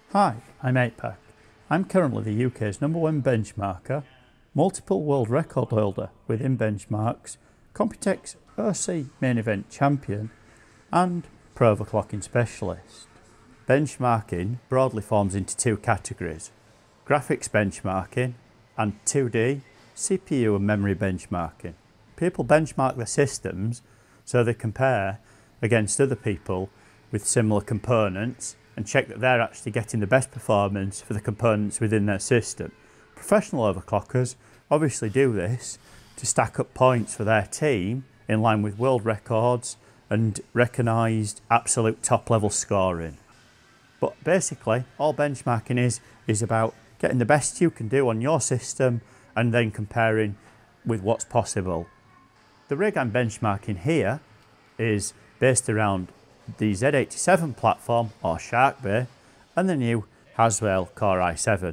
Hi, I'm 8pack. I'm currently the UK's #1 benchmarker, multiple world record holder within benchmarks, Computex OC main event champion and pro overclocking specialist. Benchmarking broadly forms into two categories: graphics benchmarking and 2D CPU and memory benchmarking. People benchmark their systems so they compare against other people with similar components and check that they're actually getting the best performance for the components within their system. Professional overclockers obviously do this to stack up points for their team in line with world records and recognised absolute top level scoring. But basically all benchmarking is about getting the best you can do on your system and then comparing with what's possible. The rig I'm benchmarking here is based around the Z87 platform or Sharkbait and the new Haswell Core i7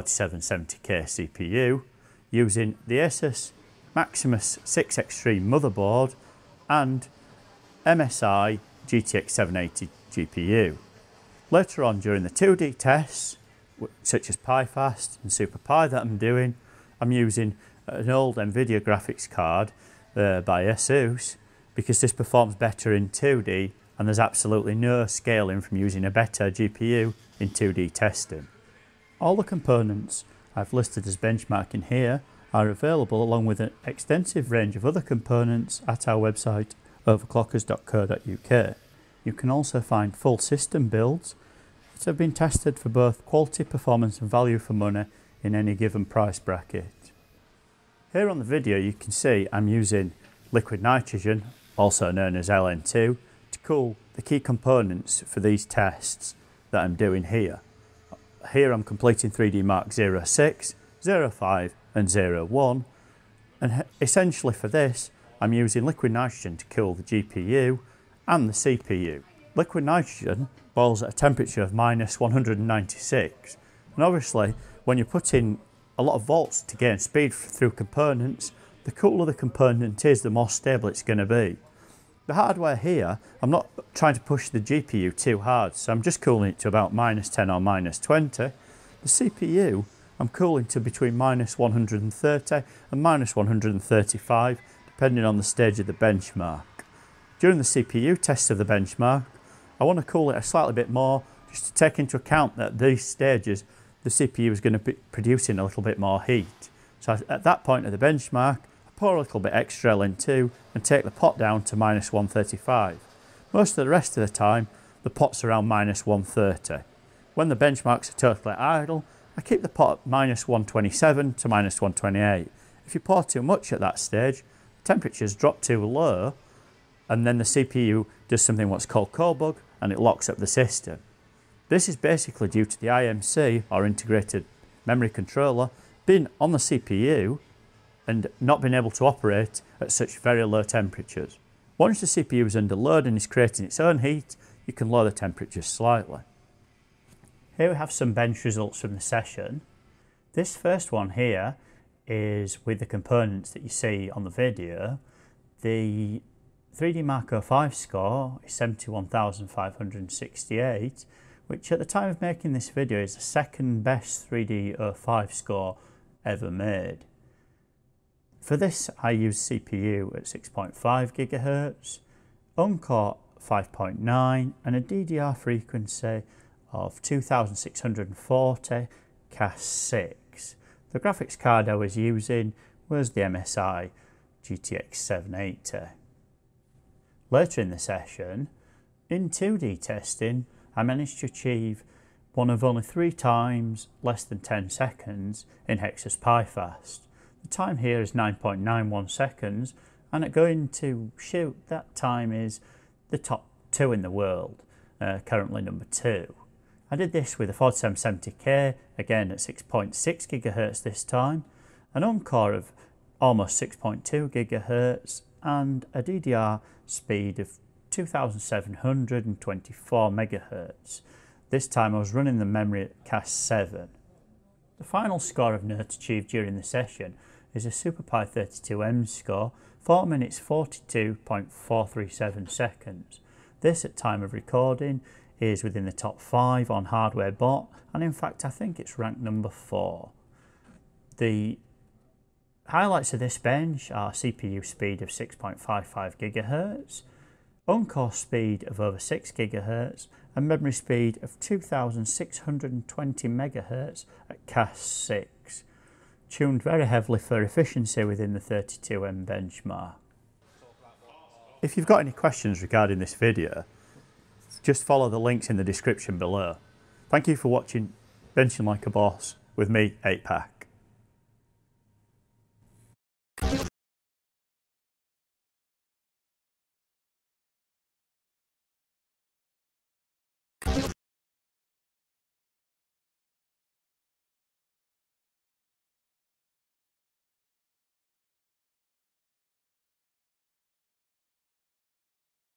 4770K CPU using the Asus Maximus 6 Extreme motherboard and MSI GTX 780 GPU. Later on during the 2D tests, such as PiFast and SuperPi that I'm doing, I'm using an old NVIDIA graphics card by Asus because this performs better in 2D and there's absolutely no scaling from using a better GPU in 2D testing. All the components I've listed as benchmarking here are available along with an extensive range of other components at our website overclockers.co.uk. You can also find full system builds that have been tested for both quality, performance and value for money in any given price bracket. Here on the video you can see I'm using liquid nitrogen, also known as LN2, to cool the key components for these tests that I'm doing here. Here I'm completing 3D Mark 06, 05 and 01, and essentially for this I'm using liquid nitrogen to cool the GPU and the CPU. Liquid nitrogen boils at a temperature of -196, and obviously when you're putting a lot of volts to gain speed through components, the cooler the component is, the more stable it's going to be. The hardware here, I'm not trying to push the GPU too hard, so I'm just cooling it to about -10 or -20. The CPU, I'm cooling to between -130 and -135, depending on the stage of the benchmark. During the CPU test of the benchmark, I want to cool it a slightly bit more, just to take into account that these stages, the CPU is going to be producing a little bit more heat. So at that point of the benchmark, pour a little bit extra LN2 and take the pot down to -135. Most of the rest of the time, the pot's around -130. When the benchmarks are totally idle, I keep the pot at -127 to -128. If you pour too much at that stage, temperatures drop too low, and then the CPU does something what's called cold bug, and it locks up the system. This is basically due to the IMC, or integrated memory controller, being on the CPU and not being able to operate at such very low temperatures. Once the CPU is under load and is creating its own heat, you can lower the temperatures slightly. Here we have some bench results from the session. This first one here is with the components that you see on the video. The 3D Mark 05 score is 71,568, which at the time of making this video is the second best 3D 05 score ever made. For this I use CPU at 6.5 GHz, Encore 5.9 and a DDR frequency of 2640 Cas6. The graphics card I was using was the MSI GTX 780. Later in the session, in 2D testing, I managed to achieve one of only 3 times less than 10 seconds in Hexus PiFast. The time here is 9.91 seconds, and at going to shoot, that time is the top 2 in the world, currently number 2. I did this with a 4770K, again at 6.6 GHz this time, an Encore of almost 6.2 GHz, and a DDR speed of 2724 MHz. This time I was running the memory at Cas7. The final score of note achieved during the session is a SuperPi 32M score, 4 minutes 42.437 seconds. This at time of recording is within the top 5 on hardware bought, and in fact I think it's ranked number 4. The highlights of this bench are CPU speed of 6.55 GHz, on-core speed of over 6 GHz, and memory speed of 2620 MHz at CAS6, tuned very heavily for efficiency within the 32M benchmark. If you've got any questions regarding this video, just follow the links in the description below. Thank you for watching Benching Like a Boss with me, 8Pack.